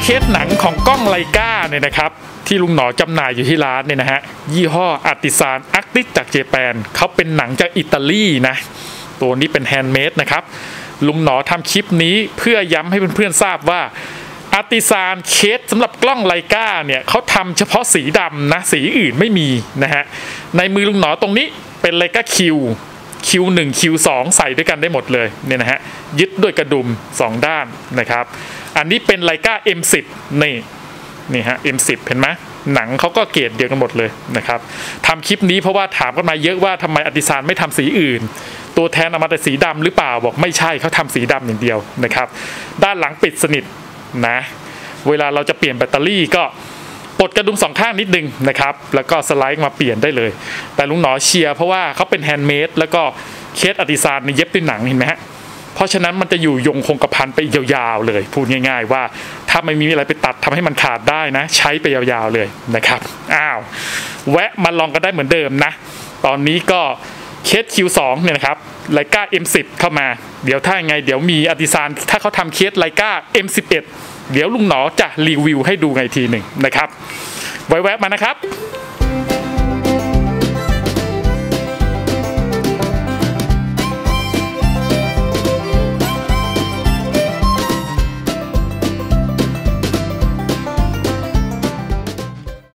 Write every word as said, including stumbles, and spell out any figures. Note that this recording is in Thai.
เคสหนังของกล้องไลกาเนี่ยนะครับที่ลุงหนอจำหน่ายอยู่ที่ร้านเนี่ยนะฮะยี่ห้ออาร์ติซานอาร์ติสจากเจแปนเขาเป็นหนังจากอิตาลีนะตัวนี้เป็นแฮนด์เมดนะครับลุงหนอทำคลิปนี้เพื่อย้ำให้เพื่อนๆทราบว่าอาร์ติซานเคสสำหรับกล้องไลกาเนี่ยเขาทำเฉพาะสีดำนะสีอื่นไม่มีนะฮะในมือลุงหนอตรงนี้เป็นไลกาคิวคิวหนึ่ง คิวสอง ใส่ด้วยกันได้หมดเลยเนี่ยนะฮะยึดด้วยกระดุมสองด้านนะครับอันนี้เป็นไลกา เอ็ม สิบ นี่นี่ฮะ เอ็ม สิบ เห็นไหมหนังเขาก็เกรดเดียวกันหมดเลยนะครับทำคลิปนี้เพราะว่าถามกันมาเยอะว่าทำไมอาร์ติซานไม่ทำสีอื่นตัวแทนเอามาแต่สีดำหรือเปล่าบอกไม่ใช่เขาทำสีดำอย่างเดียวนะครับด้านหลังปิดสนิทนะเวลาเราจะเปลี่ยนแบตเตอรี่ก็ปลดกระดุมสองข้างนิดนึงนะครับแล้วก็สไลด์มาเปลี่ยนได้เลยแต่ลุงหนอเชียร์เพราะว่าเขาเป็นแฮนด์เมดแล้วก็เคสอาร์ติซานในเย็บด้วยหนังเห็นไหมฮะเพราะฉะนั้นมันจะอยู่ยงคงกระพันไปยาวๆเลยพูดง่ายๆว่าถ้าไม่มีอะไรไปตัดทำให้มันขาดได้นะใช้ไปยาวๆเลยนะครับอ้าวแวะมาลองกันได้เหมือนเดิมนะตอนนี้ก็เคส คิว สอง เนี่ยนะครับไลกา เอ็ม สิบ เข้ามาเดี๋ยวถ้าไงเดี๋ยวมีอาร์ติซานถ้าเขาทำเคสไลกา เอ็ม สิบเอ็ด เดี๋ยวลุงหนอจะรีวิวให้ดูไงทีหนึ่งนะครับไว้แวะมานะครับ